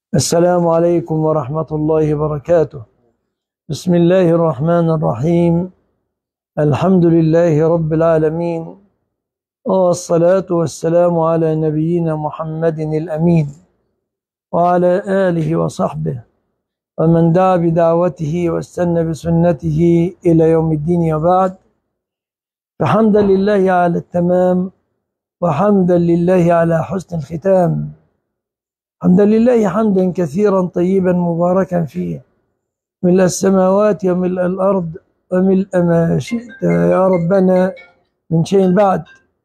السلام عليكم ورحمة الله وبركاته. بسم الله الرحمن الرحيم. الحمد لله رب العالمين، والصلاة والسلام على نبينا محمد الأمين وعلى آله وصحبه ومن دعا بدعوته واستنى بسنته إلى يوم الدين، وبعد. فحمدا لله على التمام، وحمدا لله على حسن الختام. حمدا لله حمدا كثيرا طيبا مباركا فيه، ملء السماوات وملء الأرض وملء ما شئت يا ربنا من شيء بعد.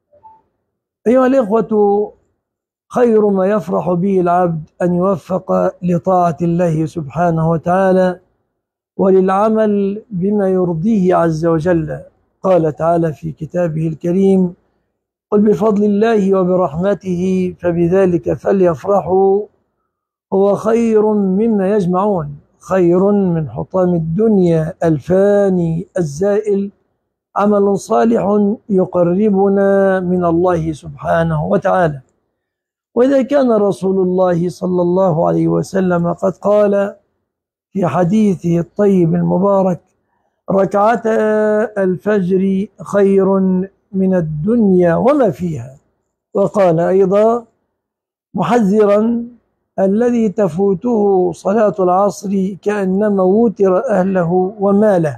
أيها الإخوة، خير ما يفرح به العبد أن يوفق لطاعة الله سبحانه وتعالى وللعمل بما يرضيه عز وجل. قال تعالى في كتابه الكريم: قل بفضل الله وبرحمته فبذلك فليفرحوا هو خير مما يجمعون. خير من حطام الدنيا الفاني الزائل عمل صالح يقربنا من الله سبحانه وتعالى. وإذا كان رسول الله صلى الله عليه وسلم قد قال في حديثه الطيب المبارك: ركعتا الفجر خير من الدنيا وما فيها. وقال أيضا محذرا: الذي تفوته صلاة العصر كأنما وتر أهله وماله.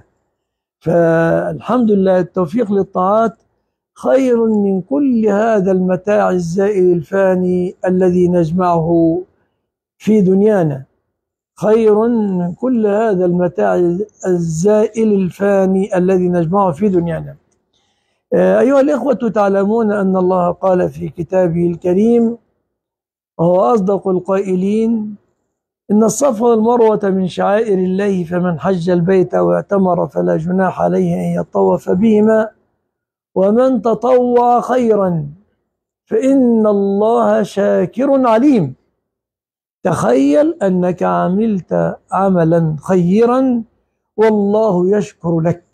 فالحمد لله، التوفيق للطاعات خير من كل هذا المتاع الزائل الفاني الذي نجمعه في دنيانا. خير من كل هذا المتاع الزائل الفاني الذي نجمعه في دنيانا. أيها الإخوة، تعلمون أن الله قال في كتابه الكريم وهو أصدق القائلين: إن الصفا والمروة من شعائر الله، فمن حج البيت واعتمر فلا جناح عليه أن يطوف بهما، ومن تطوع خيرا فإن الله شاكر عليم. تخيل أنك عملت عملا خيرا والله يشكر لك.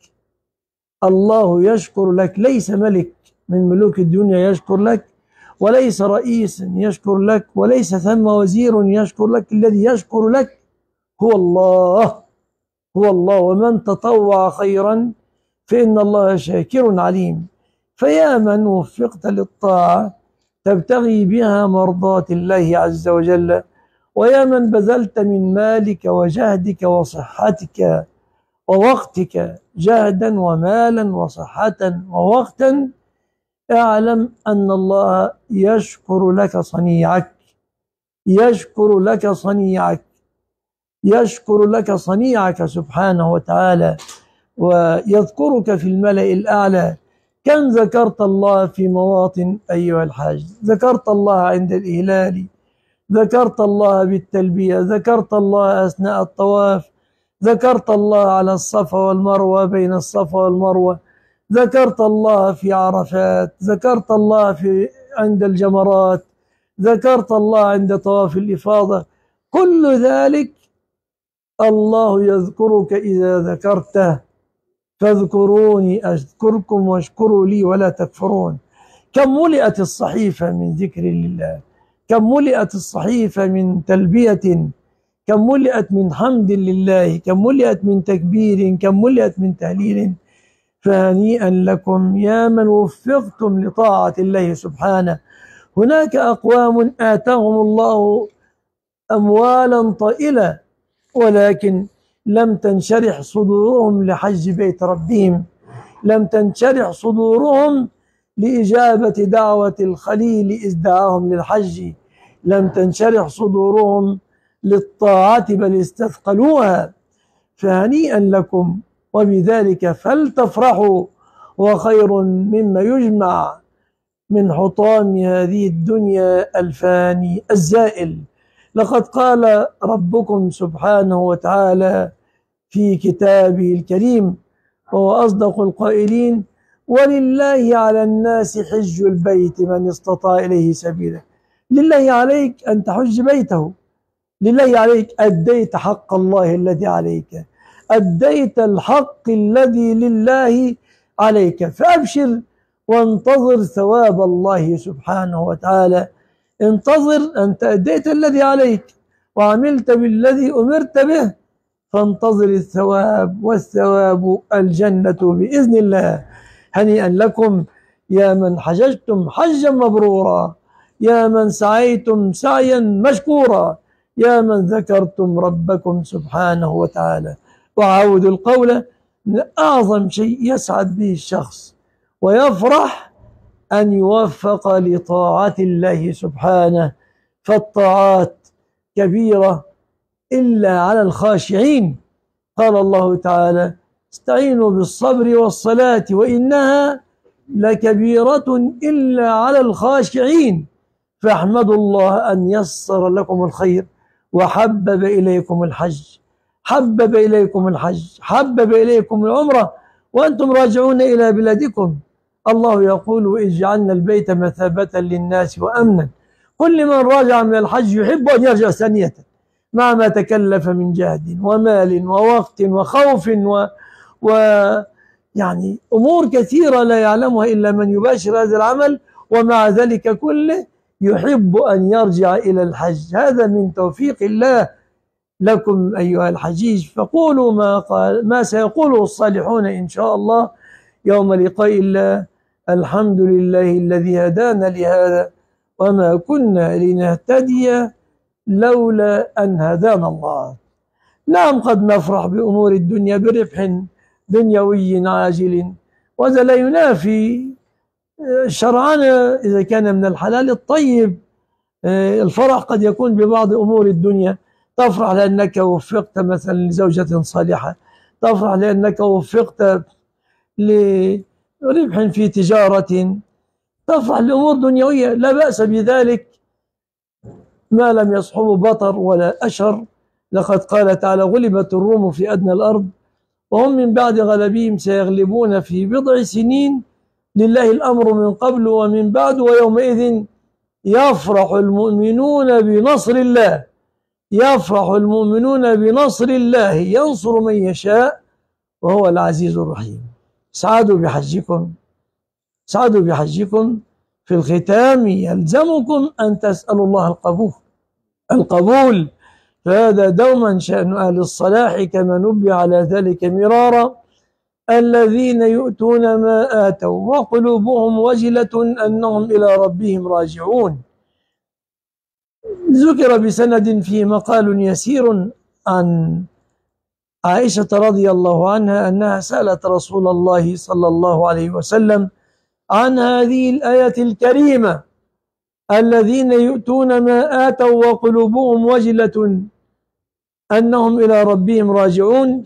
الله يشكر لك، ليس ملك من ملوك الدنيا يشكر لك، وليس رئيس يشكر لك، وليس ثم وزير يشكر لك. الذي يشكر لك هو الله، هو الله. ومن تطوع خيرا فإن الله شاكر عليم. فيا من وفقت للطاعة تبتغي بها مرضات الله عز وجل، ويا من بذلت من مالك وجهدك وصحتك ووقتك، جهدا ومالا وصحة ووقتا، اعلم أن الله يشكر لك صنيعك، يشكر لك صنيعك، يشكر لك صنيعك سبحانه وتعالى، ويذكرك في الملأ الأعلى. كم ذكرت الله في مواطن أيها الحاج؟ ذكرت الله عند الإهلال، ذكرت الله بالتلبية، ذكرت الله أثناء الطواف، ذكرت الله على الصفا والمروة، بين الصفا والمروة، ذكرت الله في عرفات، ذكرت الله عند الجمرات، ذكرت الله عند طواف الإفاضة. كل ذلك الله يذكرك إذا ذكرته. فاذكروني أذكركم واشكروا لي ولا تكفرون. كم ملئت الصحيفة من ذكر لله، كم ملئت الصحيفة من تلبية، كم ملئت من حمد لله، كم ملئت من تكبير، كم ملئت من تهليل. فهنيئا لكم يا من وفقتم لطاعة الله سبحانه. هناك أقوام آتاهم الله أموالا طائلة، ولكن لم تنشرح صدورهم لحج بيت ربهم، لم تنشرح صدورهم لإجابة دعوة الخليل إذ دعاهم للحج، لم تنشرح صدورهم للطاعة بل استثقلوها. فهنيئا لكم، وبذلك فلتفرحوا، وخير مما يجمع من حطام هذه الدنيا الفاني الزائل. لقد قال ربكم سبحانه وتعالى في كتابه الكريم وهو أصدق القائلين: ولله على الناس حج البيت من استطاع إليه سبيلا. لله عليك أن تحج بيته، لله عليك. أديت حق الله الذي عليك، أديت الحق الذي لله عليك، فأبشر وانتظر ثواب الله سبحانه وتعالى. انتظر، أنت أديت الذي عليك، وعملت بالذي أمرت به فانتظر الثواب، والثواب الجنة بإذن الله. هنيئا لكم يا من حججتم حجا مبرورا، يا من سعيتم سعيا مشكورا، يا من ذكرتم ربكم سبحانه وتعالى. وعاود القول من أعظم شيء يسعد به الشخص ويفرح أن يوفق لطاعة الله سبحانه، فالطاعات كبيرة إلا على الخاشعين. قال الله تعالى: استعينوا بالصبر والصلاة وإنها لكبيرة إلا على الخاشعين. فاحمدوا الله أن يسر لكم الخير وحبب إليكم الحج، حبب إليكم الحج، حبب إليكم العمرة وأنتم راجعون إلى بلادكم. الله يقول: إذ جعلنا البيت مثابة للناس وأمنا. كل من راجع من الحج يحب أن يرجع ثانية مع ما تكلف من جهد ومال ووقت وخوف يعني أمور كثيرة لا يعلمها إلا من يباشر هذا العمل، ومع ذلك كله يحب أن يرجع إلى الحج. هذا من توفيق الله لكم أيها الحجيج. فقولوا ما سيقوله الصالحون إن شاء الله يوم لقاء الله: الحمد لله الذي هدانا لهذا وما كنا لنهتدي لولا أن هدانا الله. نعم، قد نفرح بأمور الدنيا بربح دنيوي عاجل، وهذا لا ينافي شرعنا إذا كان من الحلال الطيب. الفرح قد يكون ببعض أمور الدنيا، تفرح لأنك وفقت مثلا لزوجة صالحة، تفرح لأنك وفقت لربح في تجارة، تفرح لأمور دنيوية لا بأس بذلك ما لم يصحبه بطر ولا أشر. لقد قال تعالى: غلبت الروم في أدنى الأرض وهم من بعد غلبهم سيغلبون في بضع سنين لله الأمر من قبل ومن بعد ويومئذ يفرح المؤمنون بنصر الله. يفرح المؤمنون بنصر الله، ينصر من يشاء وهو العزيز الرحيم. سعدوا بحجكم، سعدوا بحجكم. في الختام يلزمكم أن تسألوا الله القبول، فهذا دوما شأن أهل الصلاح كما نبه على ذلك مرارا: الذين يؤتون ما آتوا وقلوبهم وجلة أنهم إلى ربهم راجعون. ذكر بسند فيه مقال يسير عن عائشة رضي الله عنها أنها سألت رسول الله صلى الله عليه وسلم عن هذه الآية الكريمة: الذين يؤتون ما آتوا وقلوبهم وجلة أنهم إلى ربهم راجعون.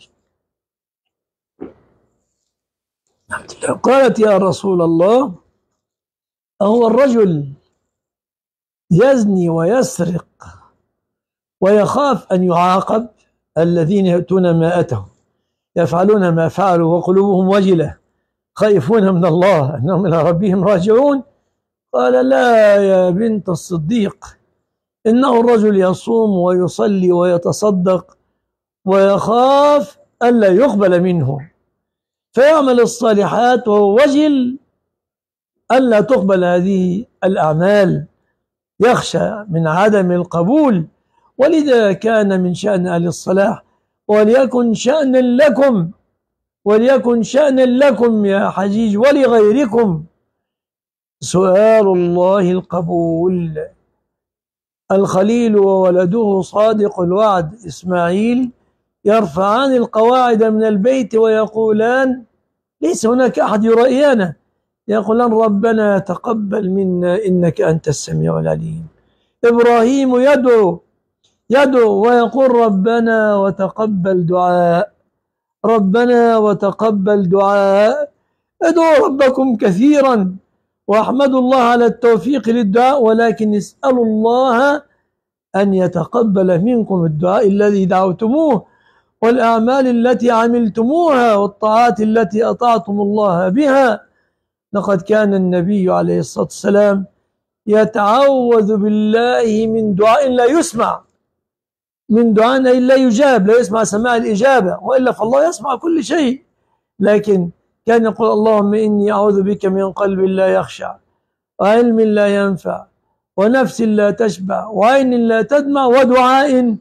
قالت: يا رسول الله، أهو الرجل يزني ويسرق ويخاف أن يعاقب؟ الذين يؤتون ما آتوا يفعلون ما فعلوا وقلوبهم وجلة خائفون من الله أنهم إلى ربهم راجعون. قال: لا يا بنت الصديق، إنه الرجل يصوم ويصلي ويتصدق ويخاف ألا يقبل منه، فيعمل الصالحات وهو وجل ألا تقبل هذه الأعمال، يخشى من عدم القبول. ولذا كان من شأن أهل الصلاح، وليكن شأنا لكم، وليكن شأنا لكم يا حجيج ولغيركم، سؤال الله القبول. الخليل وولده صادق الوعد إسماعيل يرفعان القواعد من البيت ويقولان: ليس هناك أحد يرأينا، يقولان: ربنا تقبل منا إنك أنت السميع العليم. إبراهيم يدعو ويقول: ربنا وتقبل دعاء، ربنا وتقبل دعاء. ادعوا ربكم كثيرا واحمدوا الله على التوفيق للدعاء، ولكن اسألوا الله أن يتقبل منكم الدعاء الذي دعوتموه والأعمال التي عملتموها والطاعات التي أطعتم الله بها. لقد كان النبي عليه الصلاة والسلام يتعوذ بالله من دعاء لا يسمع، من دعاء لا يجاب، لا يسمع سماع الإجابة، وإلا فالله يسمع كل شيء. لكن كان يقول: اللهم إني أعوذ بك من قلب لا يخشع، وعلم لا ينفع، ونفس لا تشبع، وعين لا تدمع، ودعاء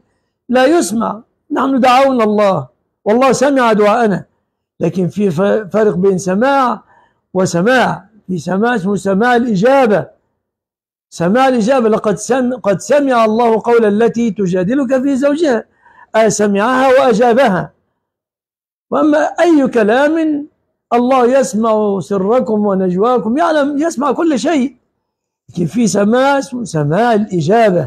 لا يسمع. نحن دعونا الله والله سمع دعاءنا، لكن في فرق بين سماع وسماع. في سماع اسمه سماع الإجابة. سماع الإجابة، قد سمع الله قول التي تجادلك في زوجها، سمعها وأجابها. وأما أي كلام، الله يسمع سركم ونجواكم، يعلم، يسمع كل شيء. لكن في سماع اسمه سماع الإجابة،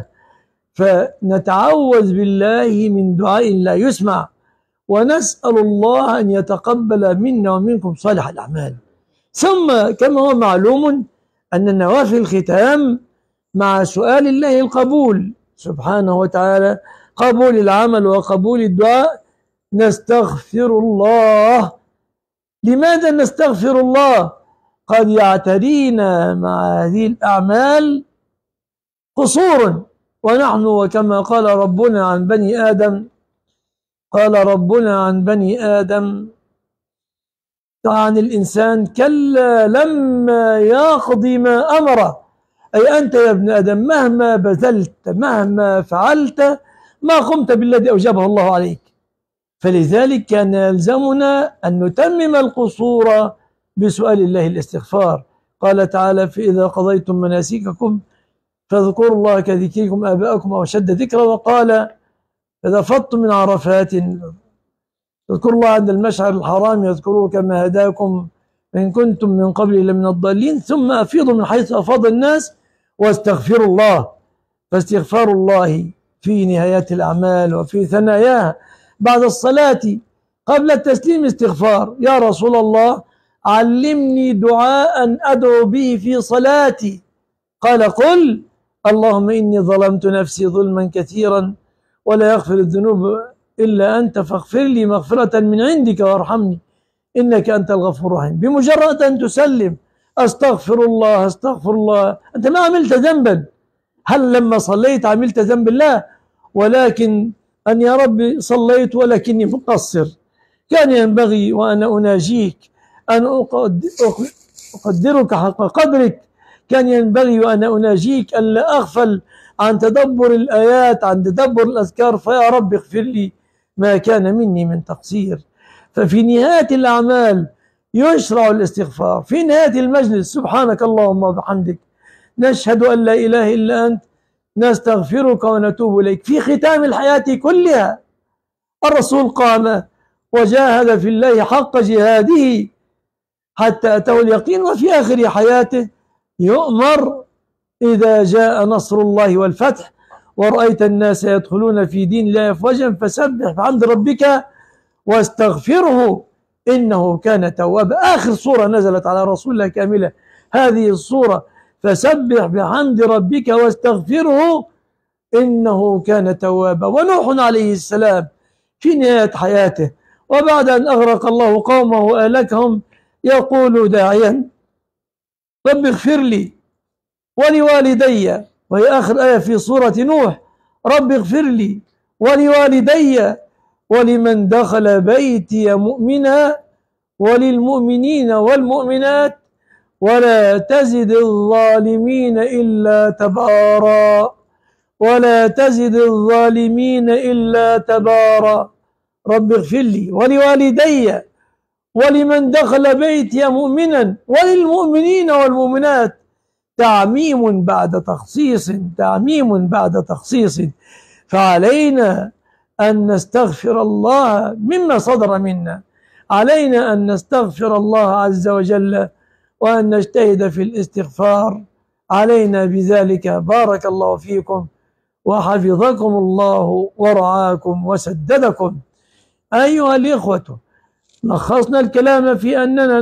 فنتعوذ بالله من دعاء لا يسمع، ونسأل الله أن يتقبل منا ومنكم صالح الأعمال. ثم كما هو معلوم أن نوافل الختام مع سؤال الله القبول سبحانه وتعالى، قبول العمل وقبول الدعاء. نستغفر الله. لماذا نستغفر الله؟ قد يعترينا مع هذه الأعمال قصور، ونحن وكما قال ربنا عن بني آدم، قال ربنا عن بني آدم عن الإنسان: كلا لما يقض ما أمره. أي أنت يا ابن آدم مهما بذلت مهما فعلت ما قمت بالذي أوجبه الله عليك. فلذلك كان يلزمنا أن نتمم القصور بسؤال الله الاستغفار. قال تعالى: فإذا قضيتم مناسككم فاذكروا الله كذكركم آباءكم أو أشد ذكرا. وقال: إذا فضتم من عرفات اذكروا الله عند المشعر الحرام يذكروه كما هداكم إن كنتم من قبل لمن الضالين، ثم أفيضوا من حيث أفاض الناس واستغفروا الله. فاستغفار الله في نهايات الأعمال وفي ثناياها بعد الصلاة قبل التسليم استغفار. يا رسول الله علمني دعاء أدعو به في صلاتي. قال: قل اللهم إني ظلمت نفسي ظلما كثيرا ولا يغفر الذنوب إلا أنت فاغفر لي مغفرة من عندك وارحمني إنك أنت الغفور الرحيم. بمجرد أن تسلم أستغفر الله أستغفر الله، أنت ما عملت ذنبا. هل لما صليت عملت ذنب؟ لا، ولكن أن يا رب صليت ولكني مقصر، كان ينبغي وأنا أناجيك أن أقدرك حق قدرك، كان ينبغي وأنا أناجيك أن لا أغفل عن تدبر الآيات عن تدبر الأذكار، فيا رب اغفر لي ما كان مني من تقصير. ففي نهاية الأعمال يشرع الاستغفار. في نهاية المجلس سبحانك اللهم وبحمدك نشهد أن لا إله إلا أنت نستغفرك ونتوب إليك. في ختام الحياة كلها الرسول قام وجاهد في الله حق جهاده حتى أتاه اليقين، وفي آخر حياته يؤمر: إذا جاء نصر الله والفتح ورأيت الناس يدخلون في دين الله أفواجا فسبح بحمد ربك واستغفره إنه كان توابا. آخر سورة نزلت على رسول الله كاملة هذه السورة: فسبح بحمد ربك واستغفره إنه كان توابا. ونوح عليه السلام في نهاية حياته وبعد أن أغرق الله قومه وأهلكهم يقول داعيا: رب اغفر لي ولوالدي، وهي آخر آية في سورة نوح: رب اغفر لي ولوالدي ولمن دخل بيتي مؤمنا وللمؤمنين والمؤمنات ولا تزد الظالمين إلا تبارا. ولا تزد الظالمين إلا تبارا. رب اغفر لي ولوالدي ولمن دخل بيتي مؤمنا وللمؤمنين والمؤمنات. تعميم بعد تخصيص، تعميم بعد تخصيص. فعلينا أن نستغفر الله مما صدر منا، علينا أن نستغفر الله عز وجل وأن نجتهد في الاستغفار. علينا بذلك. بارك الله فيكم وحفظكم الله ورعاكم وسددكم. أيها الإخوة، لخصنا الكلام في أننا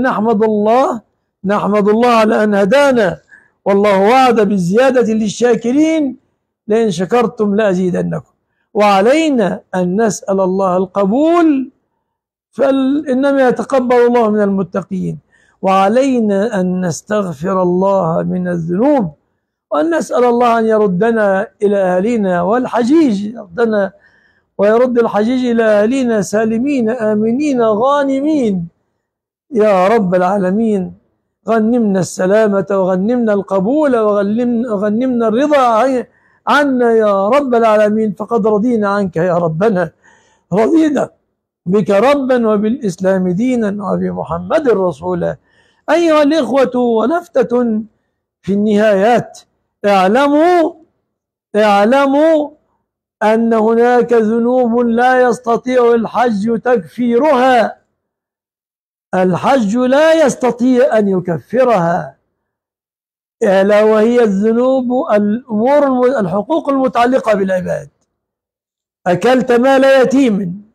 نحمد الله على أن هدانا، والله وعد بالزيادة للشاكرين لئن شكرتم لأزيدنكم. وعلينا أن نسأل الله القبول، فإنما يتقبل الله من المتقين. وعلينا أن نستغفر الله من الذنوب، وأن نسأل الله أن يردنا إلى أهلنا، والحجيج يردنا ويرد الحجيج إلى أهلنا سالمين آمنين غانمين يا رب العالمين. غنمنا السلامة وغنمنا القبول وغنمنا الرضا عنا يا رب العالمين، فقد رضينا عنك يا ربنا، رضينا بك ربا وبالإسلام دينا وبمحمد رسولا. أيها الإخوة، ولفتة في النهايات، اعلموا أن هناك ذنوب لا يستطيع الحج تكفيرها. الحج لا يستطيع أن يكفرها، ألا وهي الذنوب، الحقوق المتعلقة بالعباد. أكلت مال يتيم،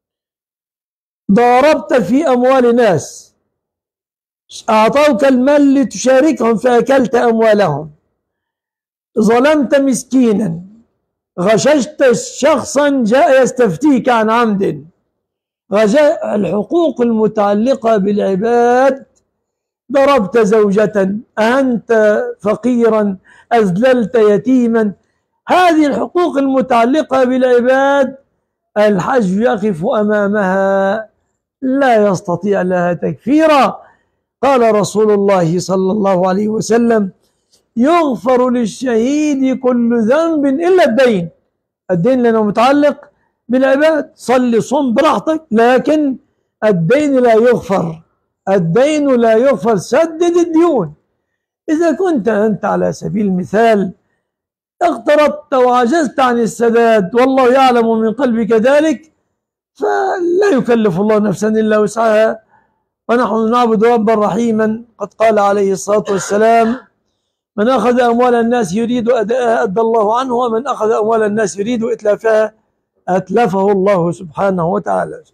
ضاربت في أموال ناس، أعطوك المال لتشاركهم فأكلت أموالهم، ظلمت مسكينا، غششت شخصا جاء يستفتيك عن عمد، الحقوق المتعلقة بالعباد، ضربت زوجة، أهنت فقيرا، أذللت يتيما، هذه الحقوق المتعلقة بالعباد الحج يقف أمامها لا يستطيع لها تكفيرا. قال رسول الله صلى الله عليه وسلم: يغفر للشهيد كل ذنب إلا الدين. الدين لأنه متعلق بالعباد، صلي صم براحتك، لكن الدين لا يغفر، الدين لا يغفر، سدد الديون. إذا كنت أنت على سبيل المثال اقترضت وعجزت عن السداد والله يعلم من قلبك ذلك، فلا يكلف الله نفسا إلا وسعها، ونحن نعبد ربا رحيما. قد قال عليه الصلاة والسلام: من أخذ أموال الناس يريد أداءها أدى الله عنه، ومن أخذ أموال الناس يريد إتلافها أتلفه الله سبحانه وتعالى.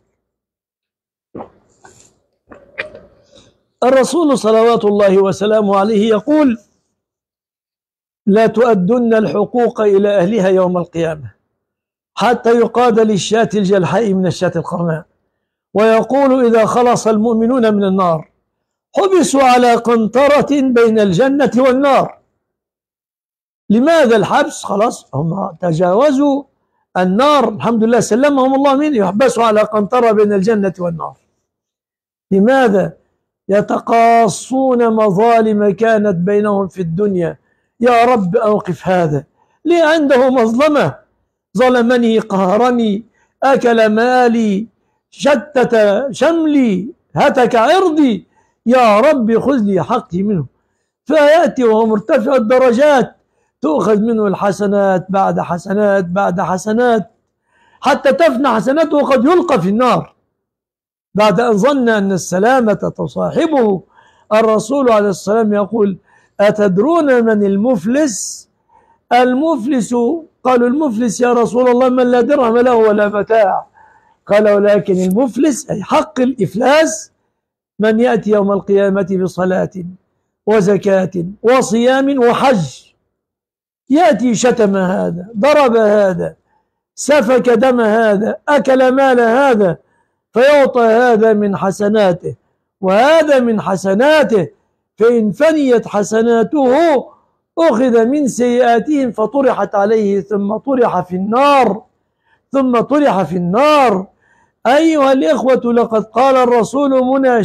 الرسول صلوات الله وسلامه عليه يقول: لا تؤدن الحقوق إلى أهلها يوم القيامة حتى يقاد للشاة الجلحاء من الشاة القرناء. ويقول: إذا خلص المؤمنون من النار حبسوا على قنطرة بين الجنة والنار. لماذا الحبس؟ خلاص هم تجاوزوا النار، الحمد لله سلمهم الله منه، يحبسوا على قنطرة بين الجنة والنار. لماذا؟ يتقاصون مظالم كانت بينهم في الدنيا. يا رب أوقف هذا، لي عنده مظلمة، ظلمني، قهرني، أكل مالي، شتت شملي، هتك عرضي، يا رب خذ لي حقي منه. فيأتي وهو مرتفع الدرجات، تؤخذ منه الحسنات بعد حسنات بعد حسنات، حتى تفنى حسناته وقد يلقى في النار بعد أن ظن أن السلامة تصاحبه. الرسول عليه السلام يقول: أتدرون من المفلس؟ المفلس، قالوا: المفلس يا رسول الله من لا درهم له ولا متاع. قال: ولكن المفلس أي حق الإفلاس من يأتي يوم القيامة بصلاة وزكاة وصيام وحج، يأتي شتم هذا، ضرب هذا، سفك دم هذا، أكل مال هذا، فيعطى هذا من حسناته وهذا من حسناته، فإن فنيت حسناته أخذ من سيئاتهم فطرحت عليه ثم طرح في النار. أيها الإخوة، لقد قال الرسول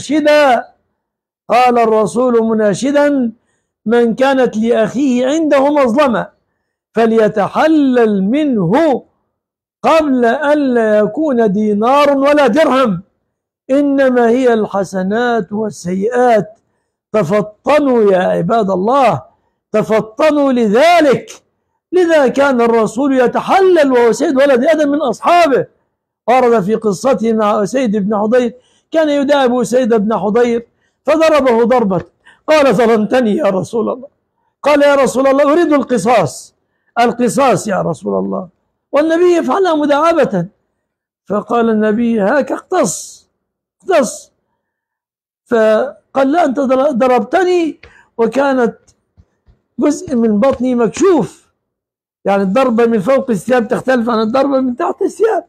مناشدا: من كانت لأخيه عنده مظلمة فليتحلل منه قبل أن لا يكون دينار ولا درهم، إنما هي الحسنات والسيئات. تفطنوا يا عباد الله، تفطنوا لذلك. لذا كان الرسول يتحلل وهو سيد ولد آدم من أصحابه. ورد في قصته مع أسيد بن حضير، كان يداعب أسيد بن حضير فضربه ضربة، قال: ظلمتني يا رسول الله. قال: يا رسول الله أريد القصاص يا رسول الله، والنبي يفعلها مداعبة. فقال النبي: هاك اقتص. فقال: لا، أنت ضربتني وكانت جزء من بطني مكشوف، يعني الضربة من فوق الثياب تختلف عن الضربة من تحت الثياب.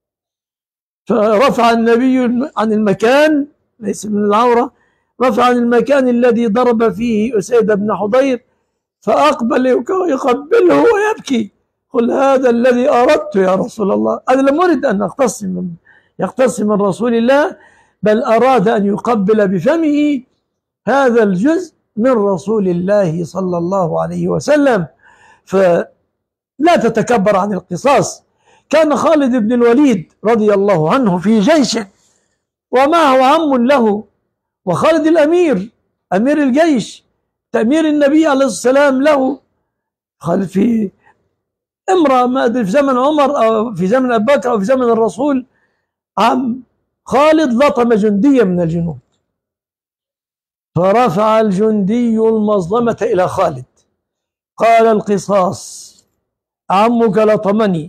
فرفع النبي عن المكان، ليس من العورة، رفع عن المكان الذي ضرب فيه أسيد بن حضير، فأقبل يقبله ويبكي: قل هذا الذي أردت يا رسول الله. أنا لم أرد أن يقتص من رسول الله، بل أراد أن يقبل بفمه هذا الجزء من رسول الله صلى الله عليه وسلم. فلا لا تتكبر عن القصاص. كان خالد بن الوليد رضي الله عنه في جيش ومعه عم له، وخالد الأمير أمير الجيش، تأمير النبي عليه الصلاة والسلام له. خالد في امرأة، ما أدري في زمن عمر أو في زمن أبي بكر أو في زمن الرسول، عم خالد لطم جنديا من الجنود، فرفع الجندي المظلمة إلى خالد، قال: القصاص، عمك لطمني.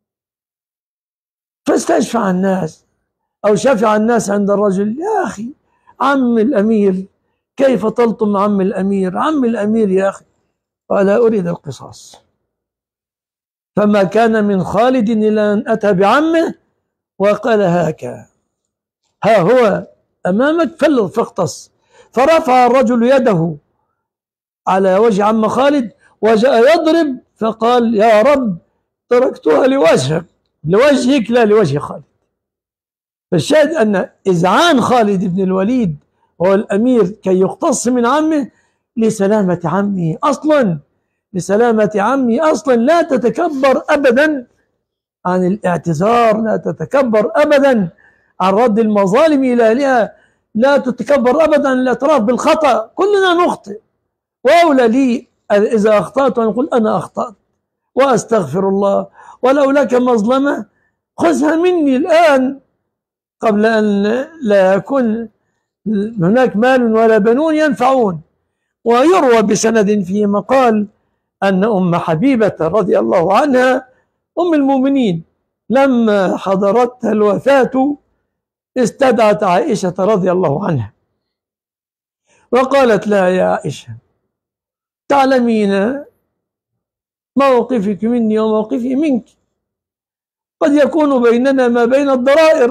فاستشفع الناس أو شفع الناس عند الرجل: يا أخي، عم الأمير، كيف تلطم عم الأمير؟ عم الأمير يا أخي. قال: أريد القصاص. فما كان من خالد إلا أن أتى بعمه وقال: هاك، ها هو أمامك، فاقتص. فرفع الرجل يده على وجه عم خالد وجاء يضرب، فقال: يا رب، تركتها لوجهك لا لوجه خالد. فالشاهد أن إذعان خالد بن الوليد هو الأمير كي يقتص من عمه لسلامة عمه أصلا، لسلامة عمه أصلا. لا تتكبر أبدا عن الاعتذار، لا تتكبر أبدا عن رد المظالم إلى أهلها، لا تتكبر أبدا عن الاعتراف بالخطأ. كلنا نخطئ، وأولى لي إذا أخطأت أن أقول: أنا أخطأت وأستغفر الله، ولو لك مظلمة خذها مني الآن قبل أن لا يكون هناك مال ولا بنون ينفعون. ويروى بسند فيه مقال أن أم حبيبة رضي الله عنها أم المؤمنين لما حضرتها الوفاة استدعت عائشة رضي الله عنها وقالت لها: يا عائشة، تعلمين موقفك مني وموقفي منك، قد يكون بيننا ما بين الضرائر،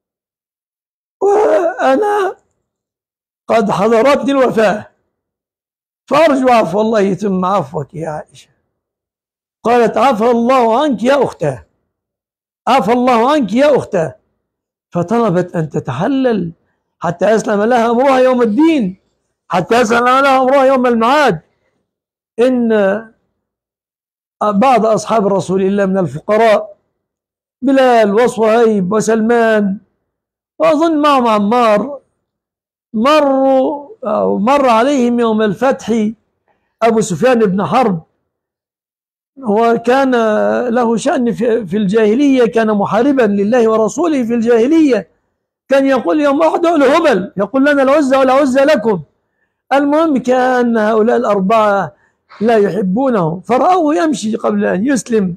وأنا قد حضرتني الوفاة، فأرجو عفو الله ثم عفوك يا عائشة. قالت: عفى الله عنك يا أختاه، عفى الله عنك يا أختاه. فطلبت أن تتحلل حتى يسلم لها أمرها يوم الدين، حتى يسلم لها أمرها يوم المعاد. إن بعض أصحاب رسول الله من الفقراء، بلال وصهيب وسلمان وأظن معهم عمار، مر عليهم يوم الفتح أبو سفيان بن حرب، وكان له شأن في الجاهلية، كان محاربا لله ورسوله في الجاهلية، كان يقول يوم أحد: الهبل، يقول لنا العزة ولا عزة لكم. المهم كان هؤلاء الأربعة لا يحبونه، فرأوه يمشي قبل أن يسلم،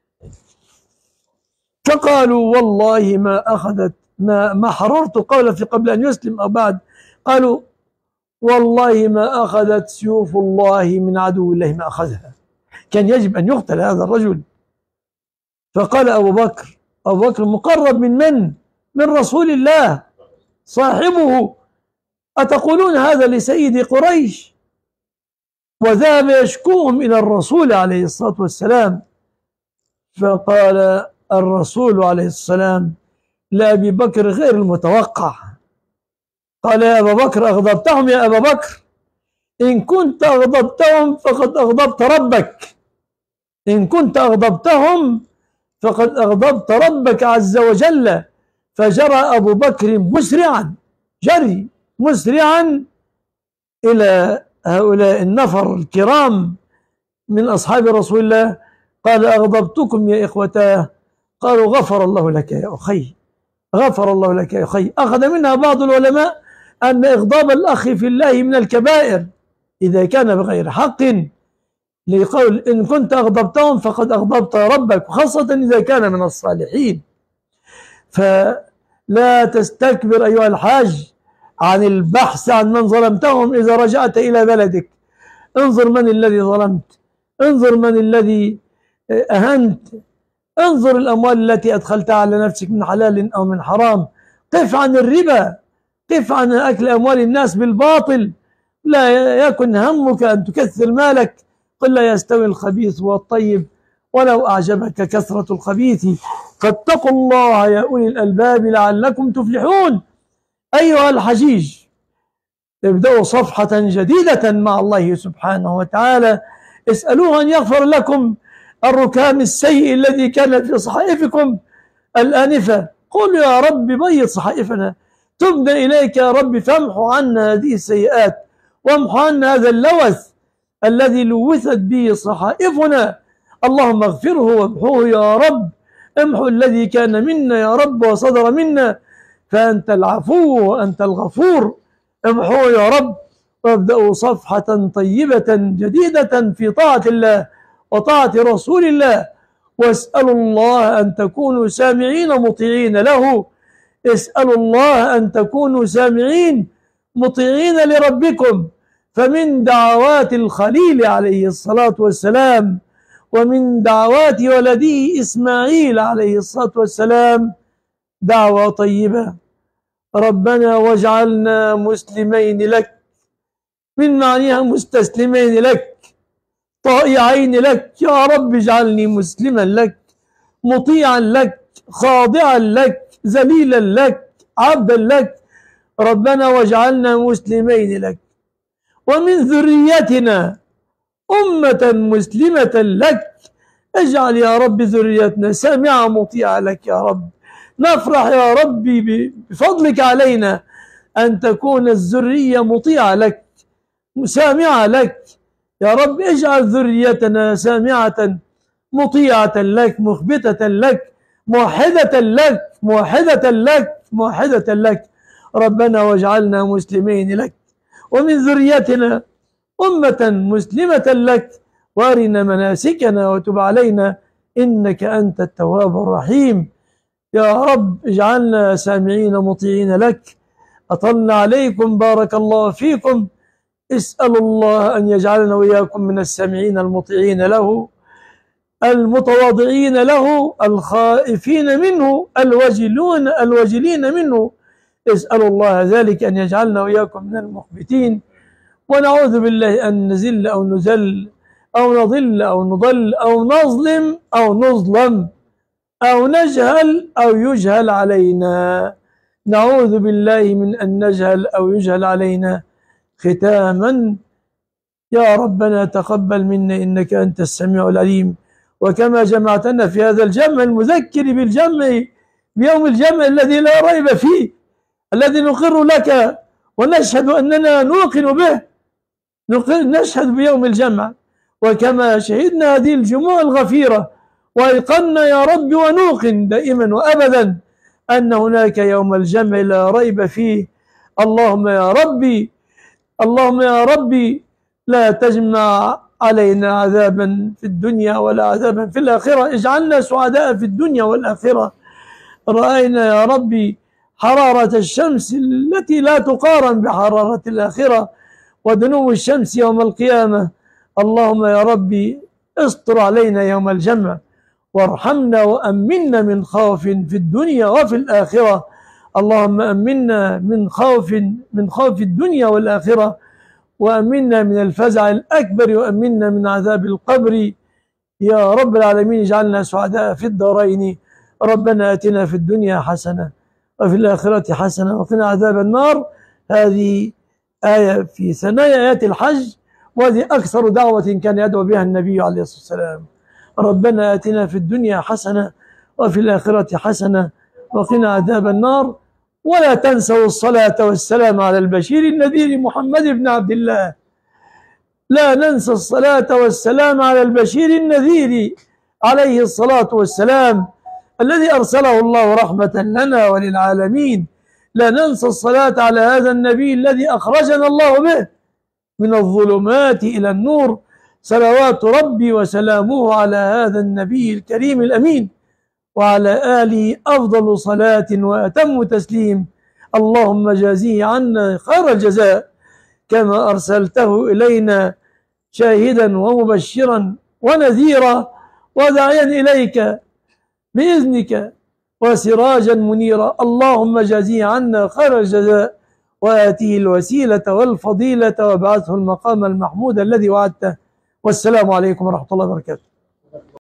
فقالوا: والله ما أخذت ما حررت قول في قبل أن يسلم أو بعد، قالوا: والله ما أخذت سيوف الله من عدو الله ما أخذها. كان يجب أن يقتل هذا الرجل. فقال أبو بكر مقرب من رسول الله، صاحبه، أتقولون هذا لسيد قريش؟ وذهب يشكوهم إلى الرسول عليه الصلاة والسلام. فقال الرسول عليه السلام لأبي بكر غير المتوقع، قال: يا أبا بكر، أغضبتهم يا أبا بكر، إن كنت أغضبتهم فقد أغضبت ربك، إن كنت أغضبتهم فقد أغضبت ربك عز وجل. فجرى أبو بكر مسرعا إلى هؤلاء النفر الكرام من أصحاب رسول الله، قال: أغضبتكم يا إخوتاه؟ قالوا: غفر الله لك يا أخي، غفر الله لك يا أخي. أخذ منها بعض العلماء أن إغضاب الأخ في الله من الكبائر إذا كان بغير حق، لقول: إن كنت أغضبتهم فقد أغضبت ربك، وخاصة إذا كان من الصالحين. فلا تستكبر أيها الحاج عن البحث عن من ظلمتهم. إذا رجعت إلى بلدك انظر من الذي ظلمت، انظر من الذي أهنت، انظر الأموال التي أدخلتها على نفسك من حلال أو من حرام. قف عن الربا، قف عن أكل أموال الناس بالباطل. لا يكن همك أن تكثر مالك. قل: لا يستوي الخبيث والطيب ولو أعجبك كثرة الخبيث، فاتقوا الله يا أولي الألباب لعلكم تفلحون. أيها الحجيج، ابدأوا صفحة جديدة مع الله سبحانه وتعالى، اسألوه أن يغفر لكم الركام السيء الذي كان في صحائفكم الآنفة. قولوا يا رب بيض صحائفنا، تبنا إليك يا رب، فامحو عنا هذه السيئات، وامحو عنا هذا اللوث الذي لوثت به صحائفنا. اللهم اغفره وامحوه يا رب، امحو الذي كان منا يا رب وصدر منا، فأنت العفو وأنت الغفور. امحوه يا رب، وابدأوا صفحة طيبة جديدة في طاعة الله وطاعة رسول الله. واسألوا الله أن تكونوا سامعين مطيعين له، اسألوا الله أن تكونوا سامعين مطيعين لربكم. فمن دعوات الخليل عليه الصلاة والسلام، ومن دعوات ولده إسماعيل عليه الصلاة والسلام دعوة طيبة: ربنا واجعلنا مسلمين لك، من معنيها مستسلمين لك، طائعين لك. يا رب اجعلني مسلما لك، مطيعا لك، خاضعا لك، ذليلا لك، عبدا لك. ربنا واجعلنا مسلمين لك، ومن ذريتنا أمة مسلمة لك. اجعل يا رب ذريتنا سامعة مطيعة لك يا رب. نفرح يا رب بفضلك علينا أن تكون الذرية مطيعة لك، سامعة لك يا رب. اجعل ذريتنا سامعة مطيعة لك، مخبتة لك، موحدة لك، موحدة لك، موحدة لك. ربنا واجعلنا مسلمين لك، ومن ذريتنا أمة مسلمة لك، وارنا مناسكنا وتب علينا إنك أنت التواب الرحيم. يا رب اجعلنا سامعين مطيعين لك. أطلنا عليكم، بارك الله فيكم. اسألوا الله أن يجعلنا وإياكم من السامعين المطيعين له، المتواضعين له، الخائفين منه، الوجلين منه. اسألوا الله ذلك أن يجعلنا وإياكم من المخبتين. ونعوذ بالله أن نزل أو نزل أو نضل أو نضل أو نظلم أو نظلم أو نجهل أو يجهل علينا. نعوذ بالله من أن نجهل أو يجهل علينا. ختاما، يا ربنا تقبل منا إنك أنت السميع العليم. وكما جمعتنا في هذا الجمع المذكر بالجمع بيوم الجمع الذي لا ريب فيه، الذي نقر لك ونشهد أننا نوقن به، نشهد بيوم الجمع. وكما شهدنا هذه الجموع الغفيرة وأيقنا يا رب ونوقن دائما وأبدا أن هناك يوم الجمع لا ريب فيه. اللهم يا ربي، اللهم يا ربي، لا تجمع علينا عذابا في الدنيا ولا عذابا في الآخرة. اجعلنا سعداء في الدنيا والآخرة. رأينا يا ربي حرارة الشمس التي لا تقارن بحرارة الآخرة، ودنو الشمس يوم القيامة. اللهم يا ربي استر علينا يوم الجمع، وارحمنا وأمنا من خوف في الدنيا وفي الآخرة. اللهم أمنا من خوف الدنيا والآخرة، وأمنا من الفزع الأكبر، وأمنا من عذاب القبر يا رب العالمين. اجعلنا سعداء في الدارين. ربنا آتنا في الدنيا حسنة وفي الآخرة حسنة وقنا عذاب النار. هذه آية في ثنايا آيات الحج، وهذه أكثر دعوة كان يدعو بها النبي عليه الصلاة والسلام. ربنا آتنا في الدنيا حسنة وفي الآخرة حسنة وقنا عذاب النار. ولا تنسوا الصلاة والسلام على البشير النذير محمد بن عبد الله. لا ننسى الصلاة والسلام على البشير النذير عليه الصلاة والسلام، الذي أرسله الله رحمة لنا وللعالمين. لا ننسى الصلاة على هذا النبي الذي أخرجنا الله به من الظلمات إلى النور. صلوات ربي وسلامه على هذا النبي الكريم الأمين، وعلى آله أفضل صلاة وأتم تسليم. اللهم جازيه عنا خير الجزاء، كما أرسلته إلينا شاهدا ومبشرا ونذيرا وداعيا إليك بإذنك وسراجا منيرا. اللهم جازيه عنا خير الجزاء، وآتيه الوسيلة والفضيلة، وابعثه المقام المحمود الذي وعدته. والسلام عليكم ورحمة الله وبركاته.